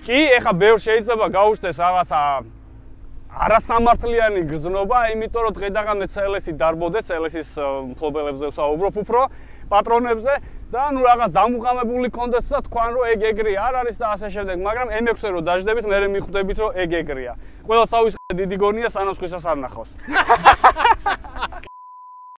კი, ეხა ბევრ შეიძლება გაუჩნდეს რაღაცა არასამართლიანი გზნობა, იმიტომ რომ დღე-დღე CLS-ი დარბოდეს, CLS-ის მფლობელებზე ვსაუბრობ უფრო, პატრონებზე და ნუ რაღაც დამუღამებული კონდეთ და თქვან რომ ეგ ეგრეა არ არის და ასე შემდეგ, მაგრამ M6-ზე რო დაждდებით, მე მიხვდებით რომ ეგ ეგრეა. ყველას თავის დიდი გონია სანამ სხვისას არ ნახავს.